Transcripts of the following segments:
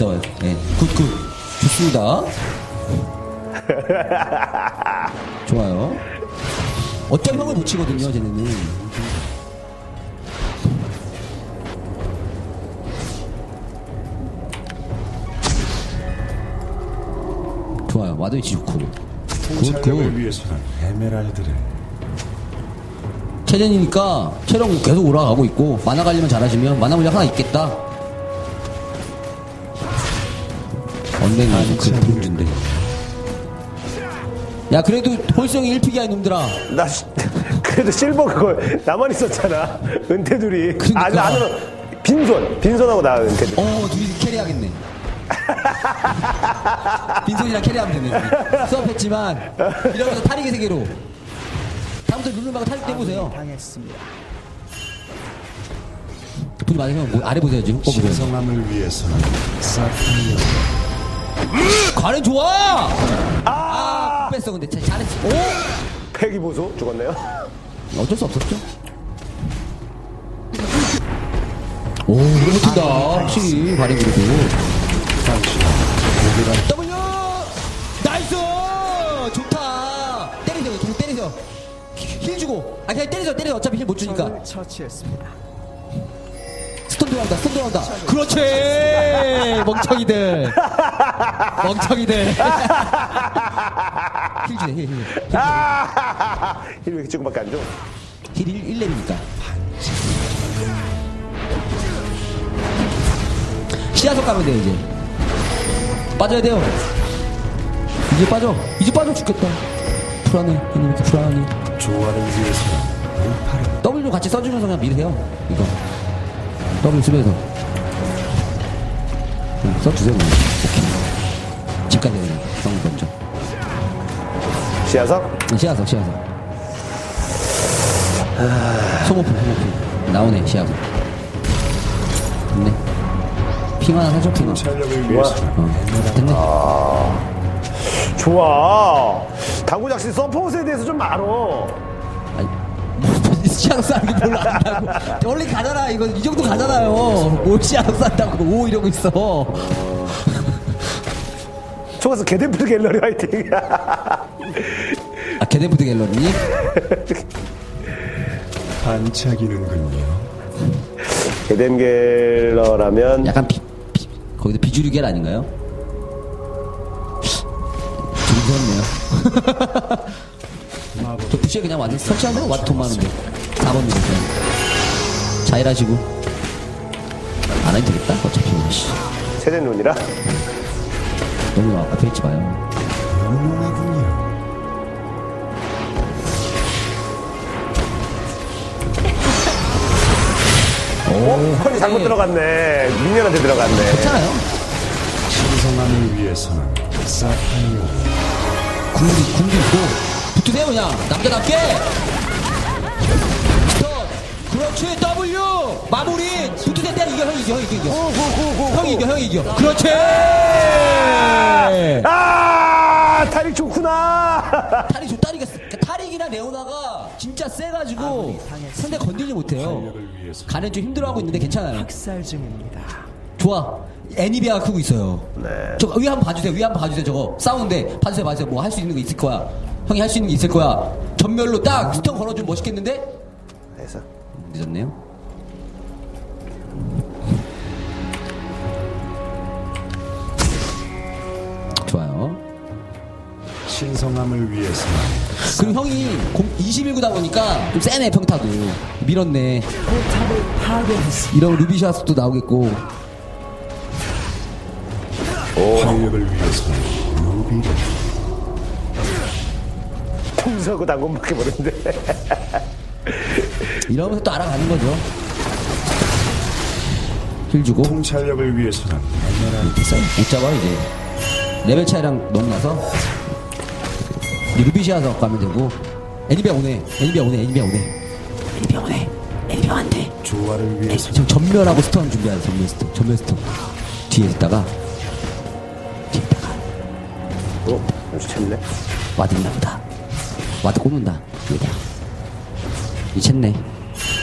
잡아요. 예. 굿. 좋습니다. 좋아요. 어쩜 형을 못 치거든요, 쟤네는. 좋아요. 와드 위치 좋고. 통찰력을 위해서는 에메랄드를. 체전이니까 체력 계속 올라가고 있고 만화 관리만 잘하시면 만화 물량 하나 있겠다. 언랭이 그 문제인데. 야 그래도 홀성이 1픽이야 이놈들아. 나 그래도 실버 그거 나만 있었잖아. 은퇴들이. 그러니까. 나는 빈손하고 나 은퇴들. 둘이 캐리하겠네. 빈손이랑 캐리하면 되네. 수업했지만 이러면서 탈익의 세계로. 다음부터 룰을 막고 탈익 떼보세요. 당했습니다. 보지 마세요. 뭐 아래 보세요 지금. 보세요. 신성함을 위해서는 사탄력. 가렌 좋아. 뺐어 근데 잘했어. 패기 보소 죽었네요. 어쩔 수 없었죠. 오, 오래 버틴다. 확실히 가렌 그래도. W! 나이스! 좋다. 때리세요. 계속 때리세요. 힐 주고. 그냥 때리세요. 어차피 힐 못 주니까. 적을 처치했습니다. 스톤 들어간다. 그렇지! 멍청이들. 힐 주네, 힐. 힐 왜 이렇게 조금밖에 안 줘? 힐 1렙이니까. 시야석 가면 돼요, 이제. 빠져야 돼요. 이제 빠져 죽겠다. 불안해. 형님 이렇게 불안하니. 조화를 위해서는 물파를. W 같이 써주면서 그냥 미르세요. 이거. W 쓰면서. 그냥 써주세요, 그냥. 오케이. 집 가야 되네. 성 먼저. 시야석? 시야석. 소모품. 나오네, 시야석. 됐네. 핑 하나 사줘, 핑 하나. 통찰력을 위해서는 됐네. 좋아. 당구 작시 서폿에 대해서 좀 알아. 아니, 시야석 싸는 게 별로 안 한다고. 원래 가잖아, 이거. 이 정도 가잖아요. 뭘 시야석 싼다고. 오, 이러고 있어. 좋았어. 게덴프드 갤러리 화이팅. 게덴푸드 갤러리. 반짝이는군요. 게덴 갤러라면 약간 거기도 비주류겔 아닌가요? 좀 무섭네요. 저 부시에 그냥 완전 설치하면 와트 돈 많은데. 4번 누르세요. 자일하시고. 안 해도 되겠다? 어차피. 세대눈이라. 너무 앞에 있지 마요. 영롱하군요. 컨이 잘못 들어갔네. 미니언한테 들어갔네. 괜찮아요. 신성함을 위해서는 사탄력. 궁도 있고. 붙으세요, 그냥. 남자답게! 스톱! 그렇지, W! 마무리! 붙으세요, 때려. 이겨. 형이 이겨. 그렇지! 탈이 좋구나. 탈이 좋다니까. 탈익이나 레오나가 진짜 세가지고 상대 건들지 못해요. 가렌 좀 힘들어하고 있는데 괜찮아요. 학살 중입니다. 좋아. 애니비아가 크고 있어요. 네. 저 위에 한번 봐주세요. 저거 싸우는데 봐주세요. 뭐 할 수 있는 거 있을 거야. 형이 할 수 있는 게 있을 거야. 전멸로 딱 스턴 걸어주면 멋있겠는데? 해서 늦었네요. 좋아요. 신성함을 위해서는. 그리고 형이 21구다 보니까 좀 세네, 평타도. 밀었네. 포탑을 파괴했습니다. 이런 루비샷도 나오겠고. 활력을 위해서는 루비를. 통수하고 당근밖에 모르는데. 이러면서 또 알아가는 거죠. 힐 주고. 통찰력을 위해서는 에메랄드. 됐어요. 못 잡아, 이제. 레벨 차이랑 너무 나서. 루비시아서 가면 되고. 애니비아 오네. 애니비아 왔네. 조화를 위해서는 지금 전멸하고 스턴 준비하자. 전멸 스턴. 뒤에 있다가. 눈치챘네. 와드 있나 보다. 와드 꼽는다. 여기다. 이 챘네.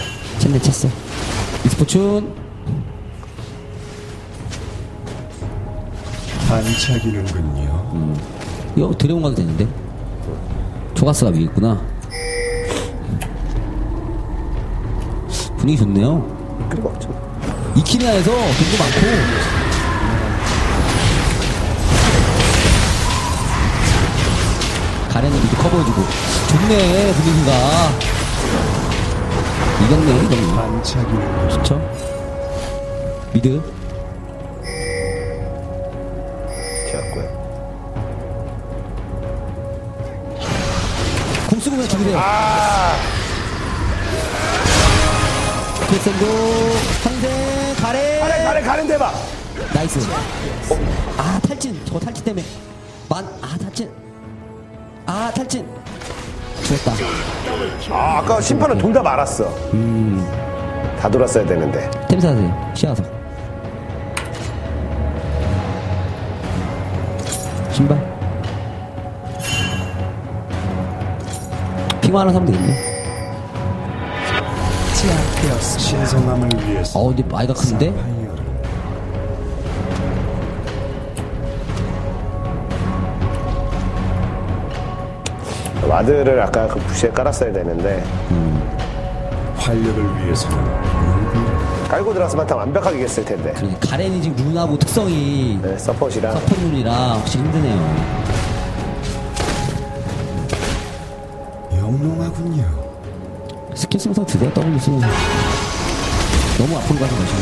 챘어. 이스포춘. 반짝이는군요. 이거 드래곤 가도 되는데. 조가스가 위에 있구나. 분위기 좋네요. 그리고 없죠. 이키니아에서 돈도 많고. 가렌이 미드 커버해주고. 좋네, 분위기가. 이겼네, 이겼네. 반짝이는 좋죠? 미드. 튀었고요. 공 쓰고 그냥 죽이세요. 패센도 상생 가렌. 가렌 대박. 나이스. 아 탈진. 저거 탈진 때문에 탈진. 탈진. 죽었다. 아까 심판은 둘 다 말았어. 다 돌았어야 되는데. 템 사세요. 시야서. 신발. 핑화 하나 사면 되겠네. 제압되었습니다. 신성함을 위해서 근데 아이가 큰데? 사파이어를 와드를 아까 그 부시에 깔았어야 되는데 활력을 위해서는 루비를 깔고 들어왔으면 다 완벽하게 이겼을 텐데. 그러니까 가렌이 지금 룬하고 특성이 네, 서폿이랑 서폿 룬이라 확실히 힘드네요. 영롱하군요. 스킬 쓰면서 드세요. W 쓰면 너무 앞으로 가는 것이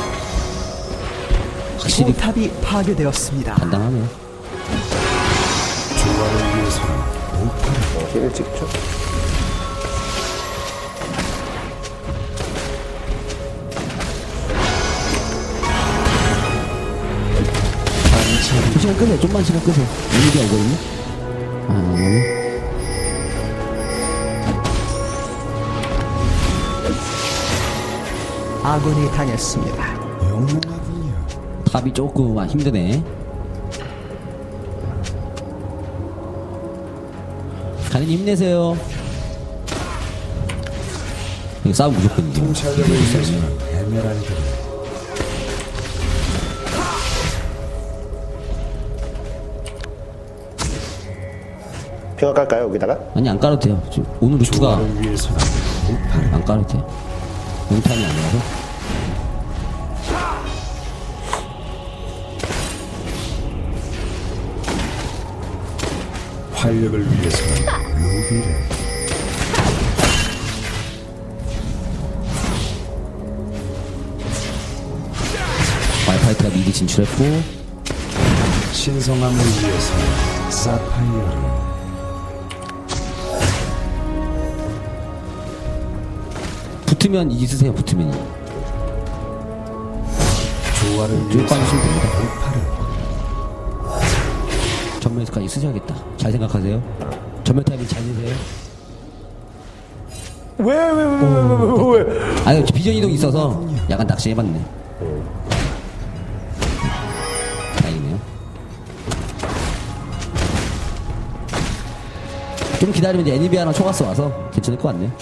확실히 포탑이 파괴되었습니다. 간단하네. 조화를 위해서는 목표를 힐을 찍죠. 반짝이 시간 끄세요. 좀만 시간 끄세요. 이미디가 오거든요. 아군이 당했습니다. 영롱하군요. 탑이 조금 힘드네. 가린이 힘내세요. 이거 싸움 무조건이죠. 통찰력을 위해서는 에메랄드를 핑화 깔까요 여기다가? 아니 안 깔아도 돼요. 지금 오늘 루트가 조화를 위해서는 목표를 안 깔아도 돼요. 용타임이 아니라서. 활력을 위해서는 루비를 와이파이트가 미리 진출했고 신성함을 위해서는 사파이어를 붙으면 이기세요. 붙으면 조화를 쭉 위해서 빠지시면 됩니다. 목표를 전면에서까지 쓰셔야겠다. 잘 생각하세요. 전면 타이밍 잘 내세요. 왜? 아니 비전 이동이 있어서 약간 낚시해봤네. 다행이네요. 좀 기다리면 이제 애니비아랑 초가스 와서 괜찮을 것 같네.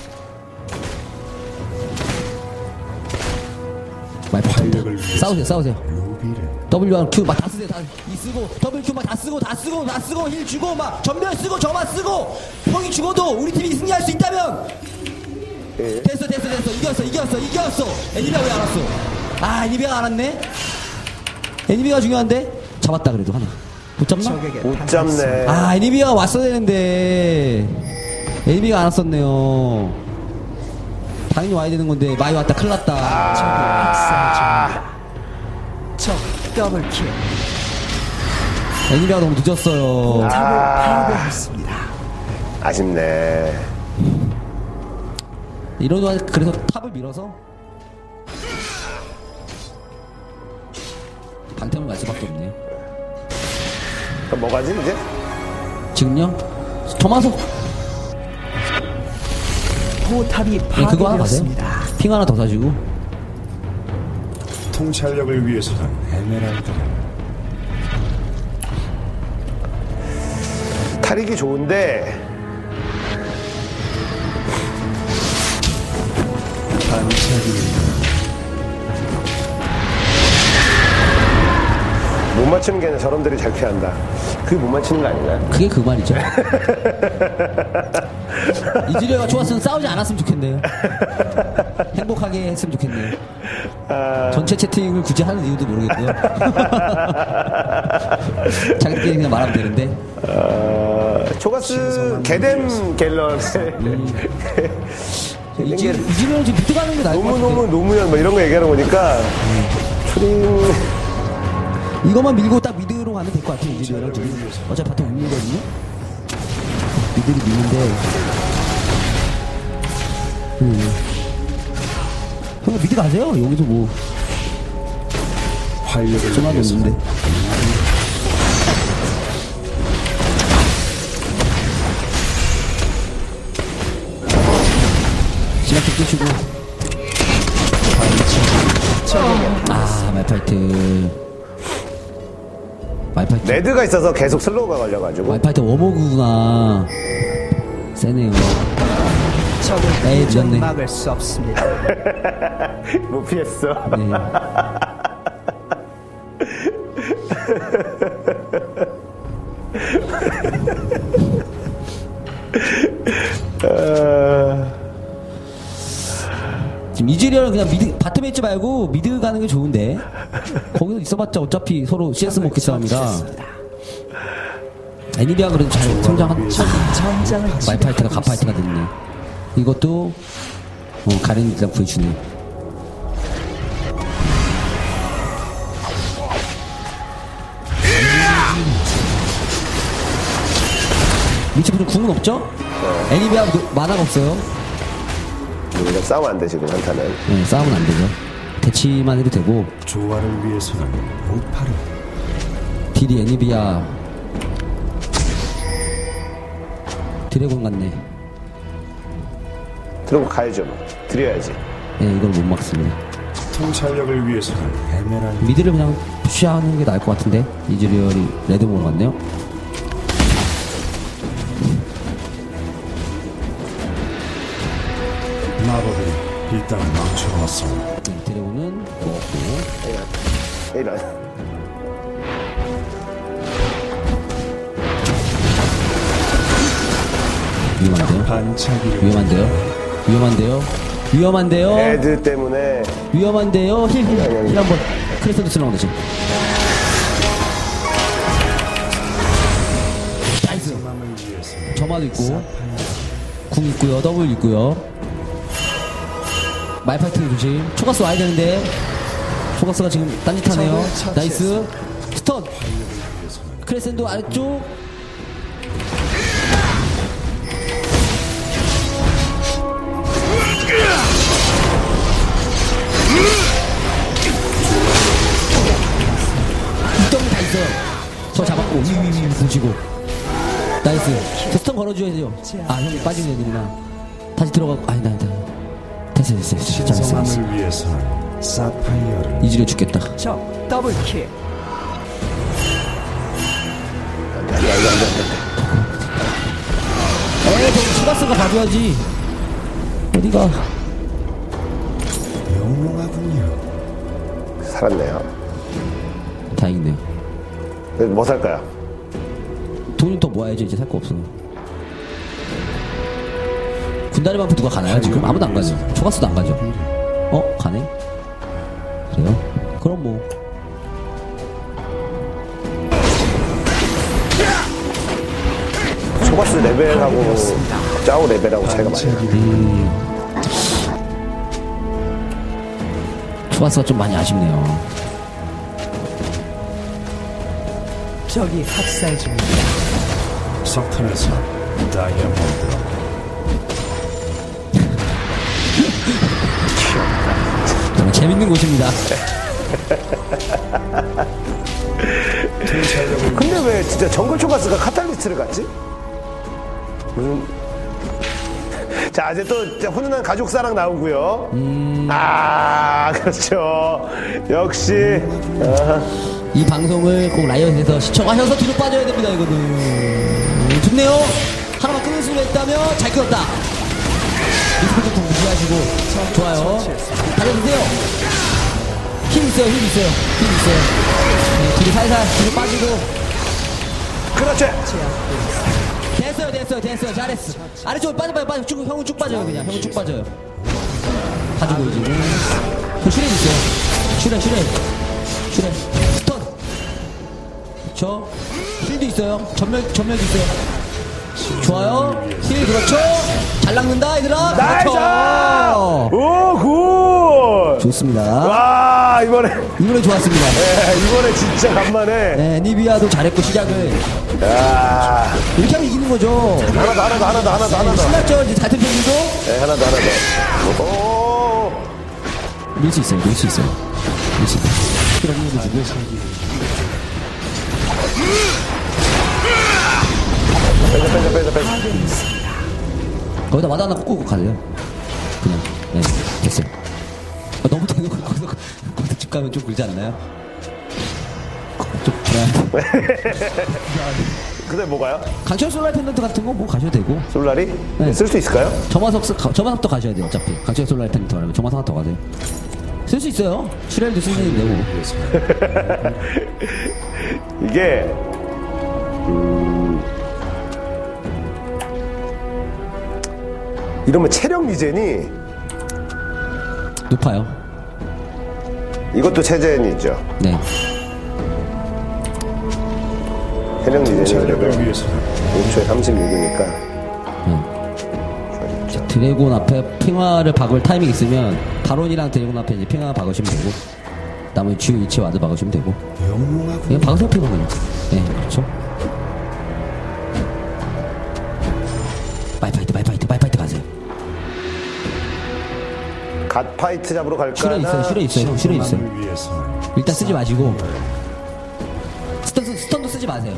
활력을 위해서 싸우세요. 루비를 W랑 Q 막 다 쓰세요. 이 쓰고 W Q 막 다 쓰고 힐 주고 막 전면 쓰고 저만 쓰고 형이 죽어도 우리 팀이 승리할 수 있다면 됐어 이겼어. 애니비아 왜 안 왔어? 애니비아가 안 왔네. 애니비아가 중요한데 잡았다. 그래도 하나 못 잡나? 적에게 못 잡네. 애니비아가 왔어야 되는데 애니비아가 안 왔었네요. 당연히 와야 되는 건데 많이 왔다. 큰일 났다. 적 더블킬. 애니비아가 너무 늦었어요. 탑을 파괴했습니다. 아쉽네. 이런 동안 그래서 탑을 밀어서 방템을 갈 수밖에 없네요. 그럼 뭐 가지 이제? 지금요? 토마소 포탑이 그거 하나 가세요. 파괴되었습니다. 핑 하나 더 사시고 통찰력을 위해서는 에메랄드를 탈익이 좋은데 반짝이는 못 맞추는 게 아니라 저놈들이 잘 피한다. 그게 못 맞추는 거 아닌가요? 그게 그 말이죠. 이즈리얼가 좋았으면 싸우지 않았으면 좋겠네요. 행복하게 했으면 좋겠네요. 전체 채팅을 굳이 하는 이유도 모르겠고요. 자기들끼리 그냥 말하면 되는데. 초가스 개뎀 갤런. 이즈리얼은 지금 밑에 가는 게 나을 것 같은데. 노무노무 노무현 뭐 이런 거 얘기하는 거니까 초딩 이것만 밀고 딱 미드로 가면 될 것 같아요. 이즈리얼은 지금 어차피 바텀 못 밀거든요. 미드를 미는데. 형 미드 가세요. 여기서 뭐 활력을 전화도 위해서는 없는데. 지나쳐 뛰시고. 아, 말파이트. 레드가 있어서 계속 슬로우가 걸려가지고 말파이트 워머구나. 세네요. 적을 에이, 도저히 미안네. 막을 수 없습니다. 못 피했어. 네. 지금 이즈리얼은 그냥 미드 바텀에 있지 말고 미드 가는 게 좋은데 거기서 있어봤자 어차피 서로 CS 먹기 싸움이라. 애니비아 그래도 잘 성장한. 전장을 말파이트가 가파이트가 됐네. 이것도 가렌 일단 구해주네. 미치부터 궁은 없죠? 애니비아 만화가 없어요. 우리가 싸우면 안 돼, 지금 한타는. 네, 싸움은 안 되죠. 대치만 해도 되고. 조화를 위해서는 무파를 딜이 애니비아 드래곤 같네. 들어고 가야죠, 뭐. 드려야지. 네, 이걸 못 막습니다. 통찰력을 위해서는 에메랄드 미드를 그냥 푸시하는 게 나을 것 같은데. 이즈리얼이 레드몬 같네요. 마법이 일단 망쳐놨습니다. 네, 드래곤은 먹었고. 이런. 위험한데요? 반짝이를 위험한데요? 위험한데요? 위험한데요? 레드 때문에 위험한데요? 힐 한번. 크레센도 슬렁 되지. 나이스. 점화도 있고, 궁 있고요, 더블 있고요. 말파이팅 조심. 초가스 와야 되는데, 초가스가 지금 딴짓하네요. 나이스. 스턴. 크레센도 아래쪽. 이점이 다 있어요. 저 잡았고 위위위 보시고 나이스. 저 스턴 걸어줘야죠. 아 형이 빠지는 애들이나 다시 들어가고 아니다 됐어 진짜 됐어. 성함을 위해서는 사파이어를 이즈리얼 죽겠다. 적 더블킬. 에이 저기 추가스가 봐줘야지. 어디가. 영롱하군요. 살았네요. 다행이네요. 뭐 살까요? 돈은 더 모아야지. 이제 살 거 없어. 군다리 방패 누가 가나요 지금? 아무도 안 가죠. 초가스도 안 가죠. 가네? 그래요? 그럼 뭐 초가스 레벨하고 짜오 레벨하고 차이가 많이 나. 초가스가 좀 많이 아쉽네요. 적이 학살 중입니다. 석탄에서 다이아몬드로 정말 재밌는 곳입니다. 근데 왜 진짜 정글 초가스가 카탈리스트를 갔지? 무슨 자 이제 또 이제 훈훈한 가족사랑 나오고요. 그렇죠. 역시 이 방송을 꼭 라이엇에서 시청하셔서 뒤로 빠져야 됩니다. 이거는 좋네요. 하나만 끊을 수가 있다면 잘 끊었다. 리스크 좀 무시하시고 좋아요. 달려주세요. 힘 있어요. 힐 있어요. 네, 뒤로 살살 뒤로 빠지고. 그렇지. 됐어요. 잘했어. 아래쪽으로 빠져. 쭉, 형은 쭉 빠져요, 그냥. 형은 쭉 빠져요. 가지고 이제. 슈렉 있어요. 슈렉. 스턴. 그렇죠. 힐도 있어요. 전멸도 있어요. 좋아요. 힐, 그렇죠. 잘 낚는다, 얘들아. 나이스! 그렇죠. 오, 굿! 좋습니다. 와, 이번에 좋았습니다. 이번에 진짜 간만에. 네, 니비아도 잘했고, 시작을. 야, 이렇게 하면 이기는 거죠. 하나 더. 신났죠, 이제 같은 편이도. 네, 하나 더. 오, 밀 수 있어요. 필요없는 거 주고. 빼자. 거기다 와다 하나 꽂고 가세요. 그냥. 네, 됐어요. 너무 대놓고 거기서 집 가면 좀 그러지 않나요? 좀 그래. 근데 뭐가요? 강철 솔라리 펜던트 같은 거 뭐 가셔도 되고. 솔라리? 네. 쓸 수 있을까요? 점화석도 가셔야 돼요, 어차피. 강철 솔라리 펜던트 말하면 점화석 하나 더 가세요. 쓸 수 있어요. 슈렐도 쓰면 되고. 이게 이러면 체력 리젠이 높아요. 이것도 체젠이죠. 네. 체력 리젠이 체력을 그래도 위해서는 5초에 36이니까 드래곤 앞에 핑화를 박을 타이밍 있으면 바론이랑 드래곤 앞에 이제 핑화 박으시면 되고 나머지 주요 위치 와드 박으시면 되고 그냥 박으세요 핑화 그냥. 네, 그렇죠. 마이파이트 가세요. 갓파이트 잡으러 갈까? 슈레 있어요. 슈레 있어요. 위해서는 일단 쓰지 마시고 스턴도 쓰지 마세요.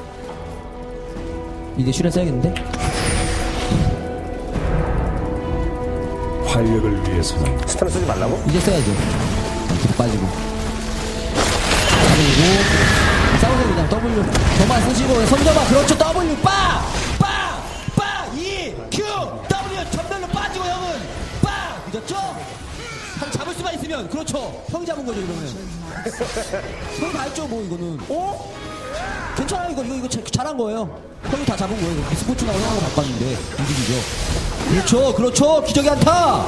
이제 슈레 써야겠는데? 활력을 위해서는 스턴 쓰지 말라고? 이제 써야죠. 뒤로 빠지고 싸우고 그냥 W 저만 쓰시고 손잡아. 그렇죠. W 빠 2 Q W 전멸로 빠지고 형은 빠 늦었죠? 형 잡을 수만 있으면 그렇죠. 형이 잡은 거죠 이러면. 형이 다 했죠 뭐 이거는. 괜찮아요 이거 잘한 거예요. 형이 다 잡은 거예요. 스포츠나고 형하고 바꿨는데 이득이죠. 그렇죠. 기적의 안타.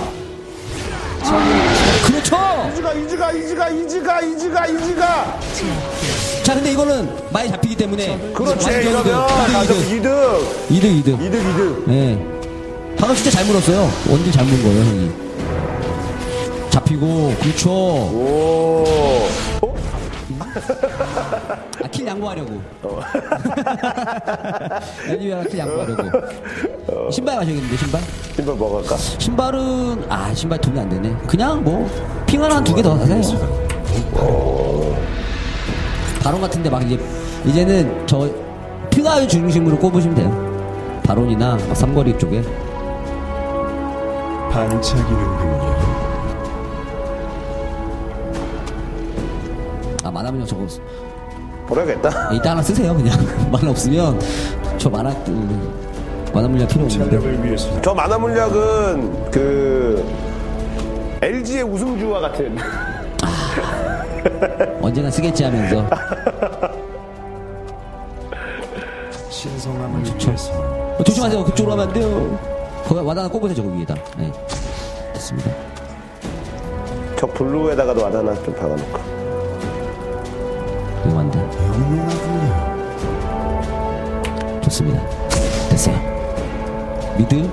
그렇죠. 이지가. 자 근데 이거는 많이 잡히기 때문에 그렇지. 많이 이러면 가격 이득. 이득. 네. 방금 진짜 잘 물었어요. 원딜 잘 문 거예요 형이. 잡히고 그렇죠. 오. 킬 양보하려고. 애니메이션 킬 양보하려고. 신발 마셔야겠는데 신발? 신발 뭐 갈까? 신발은 신발 돈이 안 되네. 그냥 뭐 핑 하나 한 2개 더 사세요. 바론 같은데 막 이제는 저 핑하유 중심으로 꼽으시면 돼요. 바론이나 막 삼거리 쪽에. 반짝이는군요. 만화문양 저거 버려야겠다. 이따 하나 쓰세요 그냥. 만화 없으면 저 만화문양 필요 없는데. 체력을 위해서는 저 만화 물약은 LG의 우승주와 같은. 언젠가 쓰겠지 하면서. 신성함을 좋죠. 위해서는 조심하세요. 그쪽으로 가면 안 돼요. 거기 와드 하나 꼽으세요 저거 위에다. 네. 됐습니다. 저 블루에다가도 와드 하나 좀 박아놓을까. 위험한데. 영롱하군요. 좋습니다. 됐어요. 미드.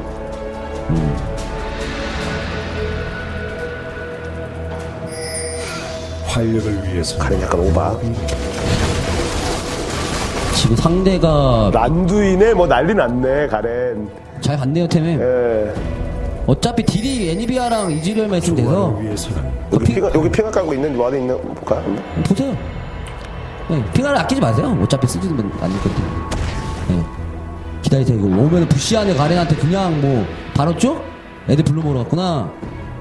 활력을 위해서는 가렌 약간 오바. 지금 상대가 란두인에 뭐 난리 났네 가렌. 잘 갔네요 템에. 예. 어차피 딜이 애니비아랑 이즈리얼만 있으면 돼서 조화를 위해서는 여기 핑가 깔고 있는 와드 있는 볼까? 보세요. 네, 핑하를 아끼지 마세요. 어차피 쓰지도 않을 건데. 네. 기다리세요. 이거 오면 부시 안에 가렌한테 그냥 뭐 바로죠? 애들 불러 모으러 갔구나.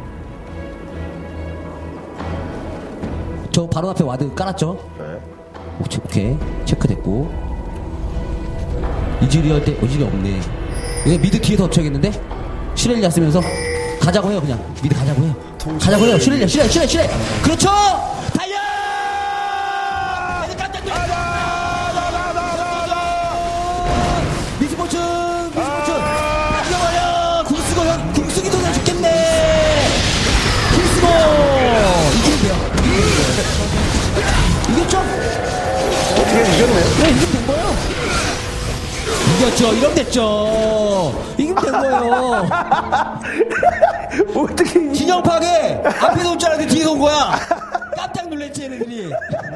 저 바로 앞에 와드 깔았죠? 네. 오케이. 체크됐고. 이즈리얼 때 이즈리 없네. 이거 미드 뒤에서 엎쳐야겠는데? 슈렐리아 쓰면서 가자고 해요 그냥. 미드 가자고 해요. 가자고 해요. 슈렐리아. 그렇죠! 다 어떻게 이겼네요? 네, 이기면 된 거예요. 이겼죠. 이러면 됐죠. 이기면 된 거예요. 어떻게 이겼 진영 파괴! 앞에서 온 줄 알았는데 뒤에서 온 거야! 깜짝 놀랬지, 얘네들이.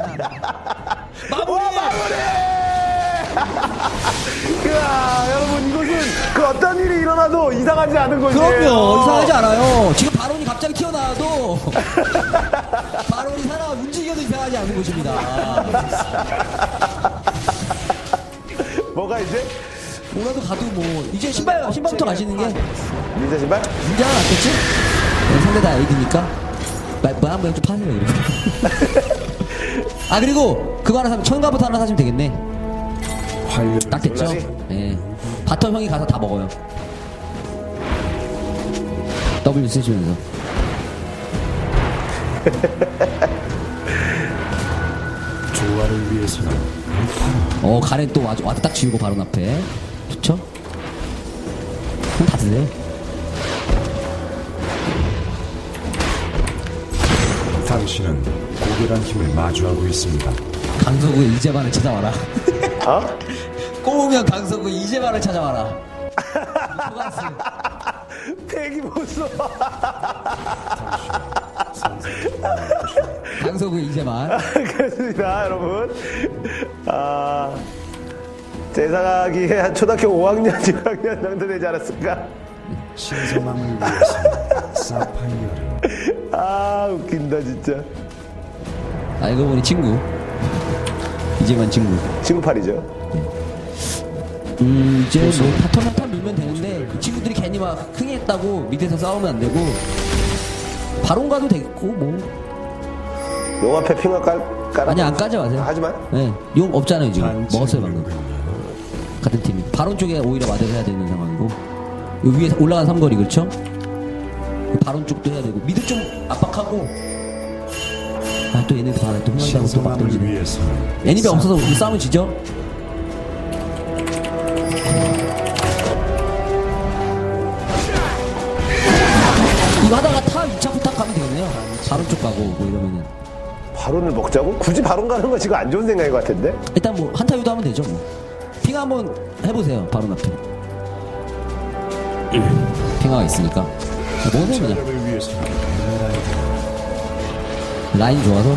마무리! 이야, 여러분, 이것은 그 어떤 일이 일어나도 이상하지 않은 거죠. 그럼요. 이상하지 않아요. 지금 바론이 갑자기 튀어나와도 바론이 살아 움직여도 이상하지 않은 것입니다. 뭐가 이제? 뭐라도 가도 뭐 이제 신발부터 가시는 게 민자 신발? 문제가 낫겠지? 네, 상대 다 AD니까 뭐 한번 좀 파세요. 이렇게. 아 그리고 그거 하나 사면 천가부터 하나 사시면 되겠네. 활력을 딱 됐죠? 논란이? 네. 바텀 형이 가서 다 먹어요. W 쓰시면서. 조화를 위해서는 가렌 또 와서 딱 지우고 바로 앞에. 좋죠? 그럼 다 드세요. 당신은 고결한 힘을 마주하고 있습니다. 강서구의 이재만을 찾아와라. 어? 꼬우면 강서구의 이재만을 찾아와라. 소가스. 패기 보소. 강서구의 이재만. 그렇습니다, 여러분. 제 생각하기에 한 초등학교 5학년, 6학년 정도 되지 않았을까? 신성함을 위해서 사파이어를 웃긴다, 진짜. 알고 보니 친구. 이재만 친구. 친구팔이죠. 이제 뭐 바텀 한판 밀면 되는데 이 친구들이 괜히 막 흥했다고 밑에서 싸우면 안 되고 바론 가도 되겠고 뭐. 용 앞에 핑화 깔아. 아니 안 까지 마세요. 하지만. 네, 용 없잖아요 지금. 먹었어요 방금. 반칙이군요. 같은 팀이. 바론 쪽에 오히려 마대를 해야 되는 상황이고 요 위에 올라간 삼거리 그렇죠? 바론 쪽도 해야 되고 미드 좀 압박하고 또 얘네들 바로 또 흥한다고 또막 신성함을 돌리네. 위해서는 애니비 없어서 우리 싸우면 지죠? 이거 하다가 타 2차 부탁 가면 되겠네요. 바론 쪽 가고 뭐 이러면은 바론을 먹자고? 굳이 바론 가는 거 지금 안 좋은 생각인 것 같은데? 일단 뭐 한타 유도 하면 되죠 뭐. 핑 한번 해보세요. 바론 앞에 핑화가 있으니까 먹으세요 그냥. 전력을 위해서는 에메랄드 라인 좋아서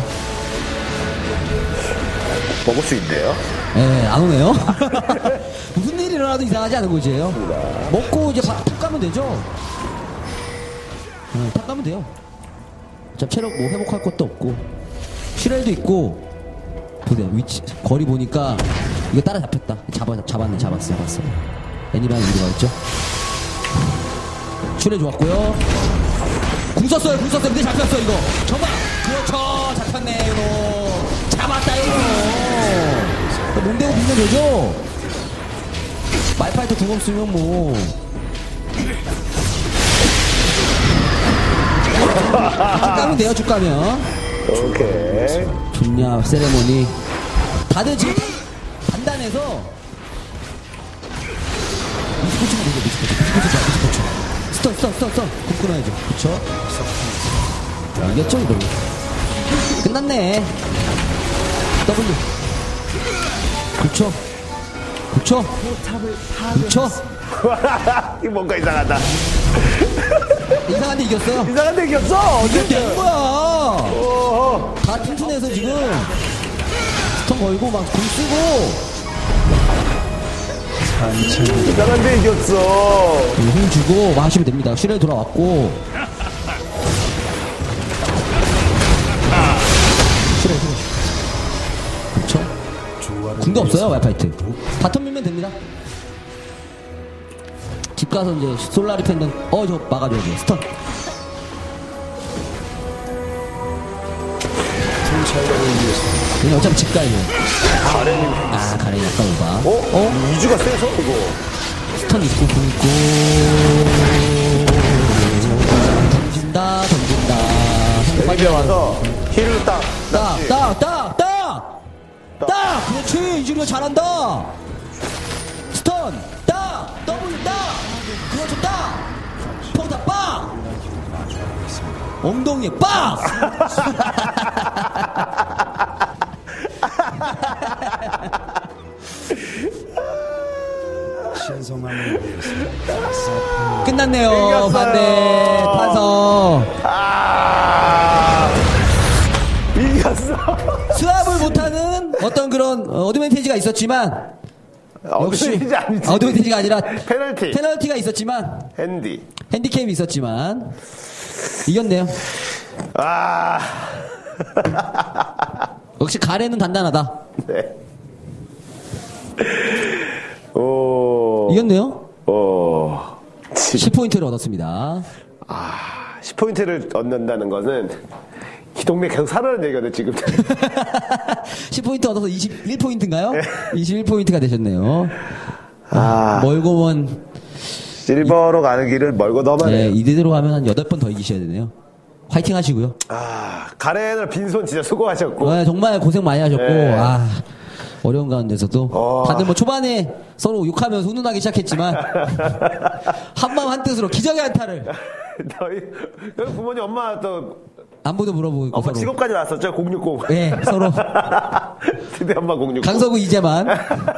먹을 수 있대요. 예, 안 오네요. 무슨 일이 일어나도 이상하지 않은 곳이에요. 먹고 이제 탑 가면 되죠. 탑 가면 돼요. 자, 체력 뭐 회복할 것도 없고 슈렐도 있고 보세요. 위치 거리 보니까 이거 따라 잡혔다. 잡았어. 애니방 이리가 있죠. 슈렐 좋았고요. 궁 썼어요. 근데 잡혔어 이거. 정말 그렇죠. 잡혔네 이거. 잡았다 이거. 몸대고 밀면 되죠. 말파이터 궁 없으면 뭐. 쭉 가면 돼요. 쭉 가면. 오케이. 좋냐 세레모니. 다들 지금 단단해서 29초면 되죠. 29초. 스턴. 궁 끊어야죠. 그쵸? 이겼죠 이거. 끝났네. W. 그쵸? 포탑을 파괴했습니다. 이거 뭔가 이상하다. 이상한데 이겼어요. 이상한데 이겼어? 이게 된 어쨌든. 거야. 다 튼튼해서 지금 스턴 걸고 막 궁 쓰고 산책을 이상한데 이겼어. 힘 주고 막 하시면 됩니다. 슈레 돌아왔고 슈레 그쵸? 조화를 궁도 없어요 위해서 와이파이트. 바텀 밀면 됩니다. 집 가서 이제 솔라리 팬던 저 막아줘야 돼요. 스턴. 통찰력을 위해서는 그냥 어차피 집 가야 돼요. 가렌이 약간 오바. 이주가 세서 이거. 스턴 있고 궁 있고 던진다. 여기 와서 힐을 딱. 딱! 그렇지! 이준이가 잘한다! 스턴! 딱! 더블 딱! 그렇죠, 딱! 포타 빡! 엉덩이에 빡! 신성함을 위해서 끝났네요. 이겼어요. 반대 타석. 이겼어. 수압을 못하는 어떤 그런 어드밴티지가 있었지만 역시 어드밴티지 아니지. 어드밴티지가 아니라 페널티. 페널티가 있었지만 핸디. 핸디캡이 있었지만 이겼네요. 아. 역시 가래는 단단하다. 네. 오. 이겼네요. 오. 10포인트를 얻었습니다. 10포인트를 얻는다는 것은 이 동네 계속 살아는 얘기거든, 지금. 10포인트 얻어서 21포인트인가요? 21포인트가 되셨네요. 아. 멀고 먼 실버로 가는 길을 멀고 네, 너만해요. 이대로 가면 한 8번 더 이기셔야 되네요. 화이팅 하시고요. 가렌을 빈손 진짜 수고하셨고. 네, 정말 고생 많이 하셨고, 네. 어려운 가운데서도 다들 뭐 초반에 서로 욕하면서 훈훈하기 시작했지만 한마음 한뜻으로 기적의 한타를 너희 부모님 엄마 또 안부도 물어보고 엄마 서로. 직업까지 나왔었죠? 060. 네, 서로 근데 엄마 060. 강서구 이재만.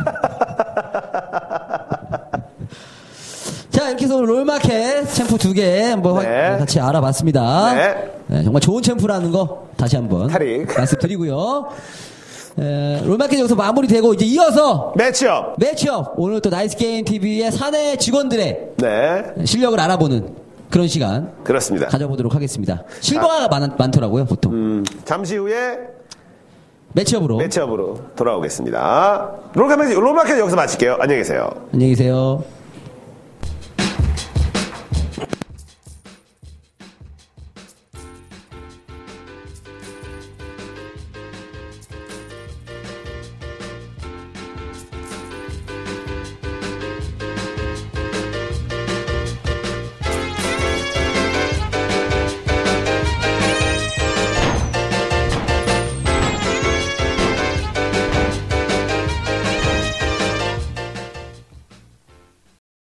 자, 이렇게 해서 롤마켓 챔프 2개 한번 네. 같이 알아봤습니다. 네. 네, 정말 좋은 챔프라는 거 다시 한번 탈익. 말씀드리고요. 롤마켓 여기서 마무리되고 이제 이어서 매치업. 오늘 또 나이스 게임 TV의 사내 직원들의 네. 실력을 알아보는 그런 시간 그렇습니다. 가져보도록 하겠습니다. 실버가 많더라고요, 보통. 잠시 후에 매치업으로. 매치업으로 돌아오겠습니다. 롤마켓 여기서 마칠게요. 안녕히 계세요. 안녕히 계세요.